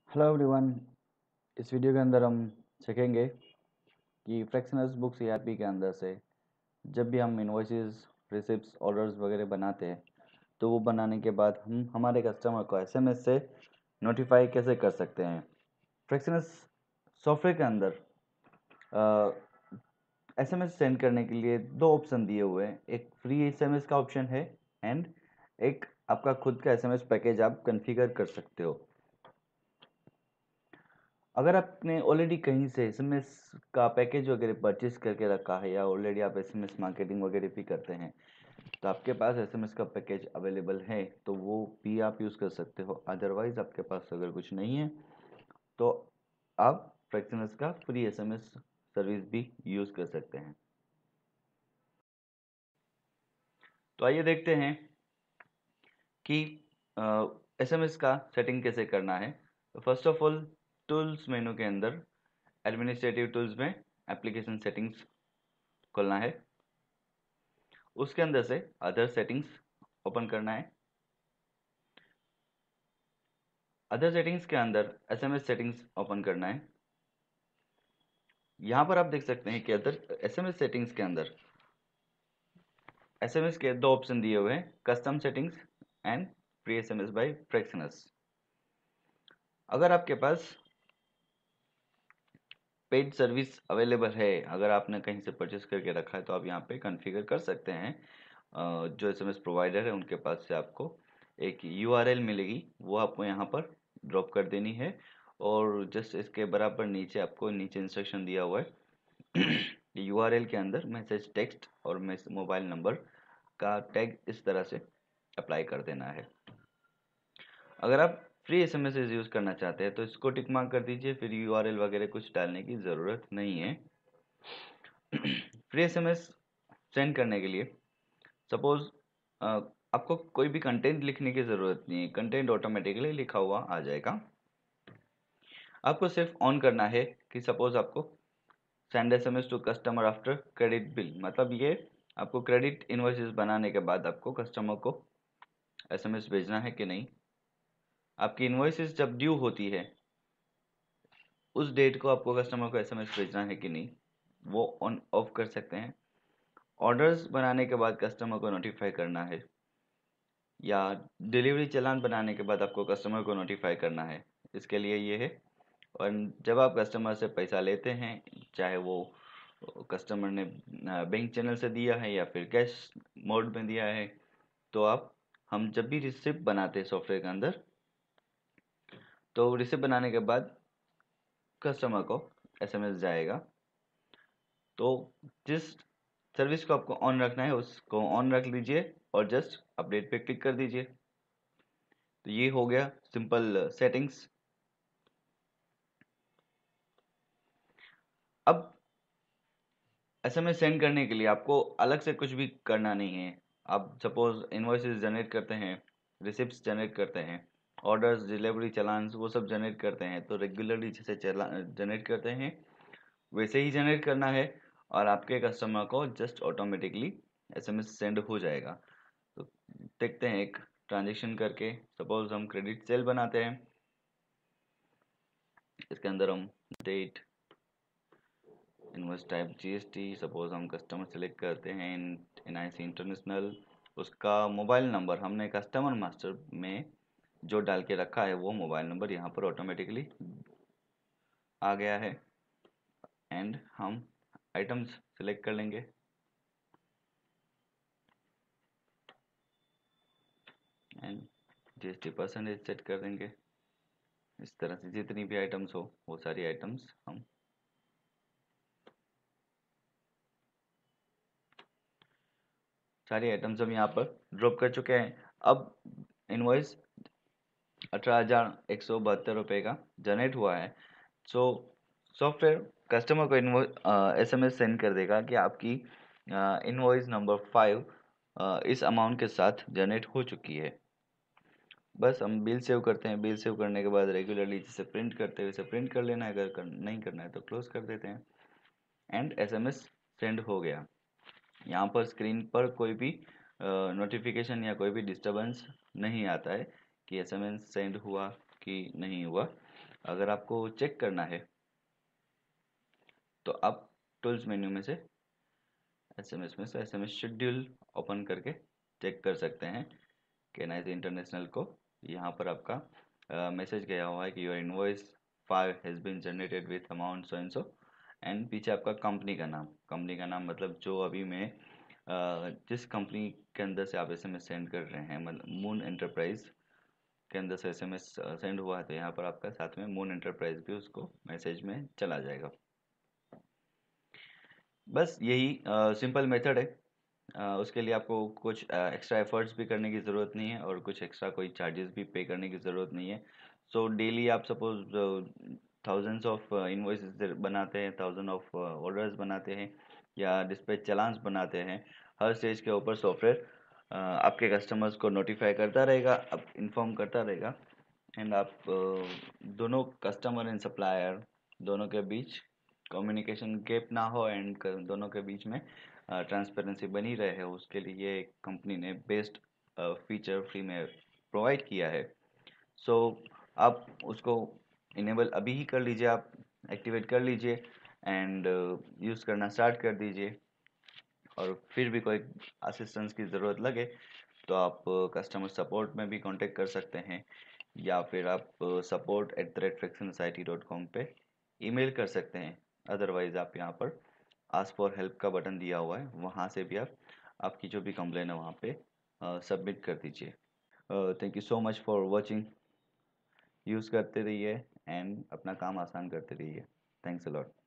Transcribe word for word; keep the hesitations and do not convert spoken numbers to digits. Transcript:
Hello everyone. इस video के अंदर हम सीखेंगे कि फ्रैक्शनल्स बुक्स ईआरपी के अंदर से जब भी हम इनवॉइसेस, रिसिप्ट्स, ऑर्डर्स वगैरह बनाते हैं तो वो बनाने के बाद हम हमारे कस्टमर को एसएमएस से नोटिफाई कैसे कर सकते हैं। फ्रैक्शनल्स सॉफ्टवेयर के अंदर एसएमएस सेंड करने के लिए दो ऑप्शन दिए हुए हैं। एक फ्री एसएमएस का ऑप्शन है एंड एक आपका खुद का एसएमएस पैकेज आप कॉन्फ़िगर कर सकते हो। अगर आपने ऑलरेडी कहीं से एसएमएस का पैकेज वगैरह परचेज करके रखा है या ऑलरेडी आप एसएमएस मार्केटिंग वगैरह भी करते हैं तो आपके पास एसएमएस का पैकेज अवेलेबल है तो वो भी आप यूज़ कर सकते हो। अदरवाइज आपके पास अगर कुछ नहीं है तो आप फ्रैक्शनल्स का फ्री एसएमएस सर्विस भी यूज़ कर सकते हैं। तो आइए देखते हैं कि एसएमएस का सेटिंग कैसे करना है। तो first of all tools menu के अंदर एडमिनिस्ट्रेटिव टूल्स में एप्लीकेशन सेटिंग्स खोलना है। उसके अंदर से अदर सेटिंग्स ओपन करना है। अदर सेटिंग्स के अंदर एसएमएस सेटिंग्स ओपन करना है। यहाँ पर आप देख सकते हैं कि अदर एसएमएस सेटिंग्स के अंदर एसएमएस के दो ऑप्शन दिए हुए हैं, custom settings and free SMS by Fractionals. अगर आपके पास पेड सर्विस अवेलेबल है, अगर आपने कहीं से परचेस करके रखा है तो आप यहाँ पे कॉन्फ़िगर कर सकते हैं। जो एसएमएस प्रोवाइडर है उनके पास से आपको एक यूआरएल मिलेगी, वो आपको यहाँ पर ड्रॉप कर देनी है और जस्ट इसके बराबर नीचे आपको नीचे इंस्ट्रक्शन दिया हुआ है। यूआरएल के अंदर मैसेज टेक्स्ट और मोबाइल नंबर का टैग इस तरह से अप्लाई कर देना है। अगर आप फ्री एसएमएस यूज़ करना चाहते हैं तो इसको टिक मार्क कर दीजिए, फिर यूआरएल वगैरह कुछ डालने की ज़रूरत नहीं है। फ्री एसएमएस सेंड करने के लिए सपोज आपको कोई भी कंटेंट लिखने की ज़रूरत नहीं है, कंटेंट ऑटोमेटिकली लिखा हुआ आ जाएगा। आपको सिर्फ ऑन करना है कि सपोज आपको send SMS to customer after credit bill, मतलब ये आपको क्रेडिट इनवॉइसेस बनाने के बाद आपको कस्टमर को एसएमएस भेजना है कि नहीं। आपकी इनवॉइसेस जब ड्यू होती है उस डेट को आपको कस्टमर को एसएमएस भेजना है कि नहीं, वो ऑन ऑफ कर सकते हैं। ऑर्डर्स बनाने के बाद कस्टमर को नोटिफाई करना है या डिलीवरी चालान बनाने के बाद आपको कस्टमर को नोटिफाई करना है, इसके लिए ये है। और जब आप कस्टमर से पैसा लेते हैं, चाहे वो कस्टमर ने बैंक चैनल से दिया है या फिर कैश मोड में दिया है, तो आप हम जब भी रिसिप्ट बनाते हैं सॉफ्टवेयर के अंदर, तो रिसिप्ट बनाने के बाद कस्टमर को एसएमएस जाएगा। तो जिस सर्विस को आपको ऑन रखना है उसको ऑन रख लीजिए और जस्ट अपडेट पे क्लिक कर दीजिए। तो ये हो गया सिंपल सेटिंग्स। अब एसएमएस सेंड करने के लिए आपको अलग से कुछ भी करना नहीं है। आप सपोज इनवॉइसेस जनरेट करते हैं, रिसिप्ट्स जनरेट करते हैं, ऑर्डर्स, डिलीवरी चालान्स वो सब जनरेट करते हैं, तो रेगुलरली जैसे चला जनरेट करते हैं वैसे ही जनरेट करना है और आपके कस्टमर को जस्ट ऑटोमेटिकली एसएमएस सेंड हो जाएगा। तो देखते हैं एक ट्रांजेक्शन करके। सपोज हम क्रेडिट सेल बनाते हैं, इसके अंदर हम date, invoice type GST, suppose हम कस्टमर सेलेक्ट करते हैं एनआईसी इंटरनेशनल, उसका मोबाइल नंबर हमने कस्टमर मास्टर में जो डाल के रखा है वो मोबाइल नंबर यहाँ पर ऑटोमेटिकली आ गया है एंड हम आइटम्स सेलेक्ट कर लेंगे। एंड जीएसटी परसेंटेज सेट कर देंगे। इस तरह से जितनी भी आइटम्स हो वो सारी आइटम्स हम सारी आइटम्स हम यहाँ पर ड्रॉप कर चुके हैं। अब इनवॉइस अठारह हजार एक सौ बहत्तर रुपये का जनरेट हुआ है। सो सॉफ्टवेयर कस्टमर को invoice S M S send कर देगा कि आपकी इनवॉइस नंबर फाइव इस अमाउंट के साथ जनरेट हो चुकी है। बस हम बिल सेव करते हैं, बिल सेव करने के बाद रेगुलरली जैसे प्रिंट करते हैं वैसे प्रिंट कर लेना है, अगर कर, नहीं करना है तो क्लोज कर देते हैं एंड एसएमएस सेंड हो गया। यहाँ पर स्क्रीन पर कोई भी नोटिफिकेशन या कोई भी डिस्टरबेंस नहीं आता है कि एसएमएस सेंड हुआ कि नहीं हुआ। अगर आपको चेक करना है तो आप टूल्स मेन्यू में से एसएमएस में से एसएमएस शेड्यूल ओपन करके चेक कर सकते हैं कि नाइस इंटरनेशनल को यहाँ पर आपका मैसेज गया हुआ है कि your invoice file has been generated with amount so and so, and पीछे आपका कंपनी का नाम, कंपनी का नाम मतलब जो अभी मैं अ, जिस कंपनी के अंदर से आप एसएमएस सेंड कर रहे हैं, मतलब मून एंटरप्राइज के अंदर से एसएमएस सेंड हुआ है, तो यहाँ पर आपका साथ में मून एंटरप्राइज भी उसको मैसेज में चला जाएगा। बस यही सिंपल मेथड है। अ, उसके लिए आपको कुछ एक्स्ट्रा एफर्ट्स भी करने की ज़रूरत नहीं है और कुछ एक्स्ट्रा कोई चार्जेस भी पे करने की ज़रूरत नहीं है। सो डेली आप सपोज थाउजेंड्स ऑफ इनवॉइसेस बनाते हैं, थाउजेंड ऑफ ऑर्डर्स बनाते हैं या डिस्पैच चालान्स बनाते हैं, हर स्टेज के ऊपर सॉफ्टवेयर आपके कस्टमर्स को नोटिफाई करता रहेगा, अब इन्फॉर्म करता रहेगा, एंड आप अ, दोनों कस्टमर एंड सप्लायर दोनों के बीच कम्युनिकेशन गैप ना हो एंड दोनों के बीच में ट्रांसपेरेंसी बनी रहे, उसके लिए कंपनी ने बेस्ट फीचर फ्री में प्रोवाइड किया है। सो so, आप उसको इनेबल अभी ही कर लीजिए, आप एक्टिवेट कर लीजिए एंड यूज़ करना स्टार्ट कर दीजिए। और फिर भी कोई असिस्टेंस की ज़रूरत लगे तो आप कस्टमर सपोर्ट में भी कांटेक्ट कर सकते हैं या फिर आप support at the rate fraction S I T dot com पर ईमेल कर सकते हैं। अदरवाइज़ आप यहाँ पर आस्क फॉर हेल्प का बटन दिया हुआ है, वहाँ से भी आप आपकी जो भी कंप्लेन है वहाँ पे सबमिट कर दीजिए। Thank you so much for watching. Use करते रहिए एंड अपना काम आसान करते रहिए। Thanks a lot.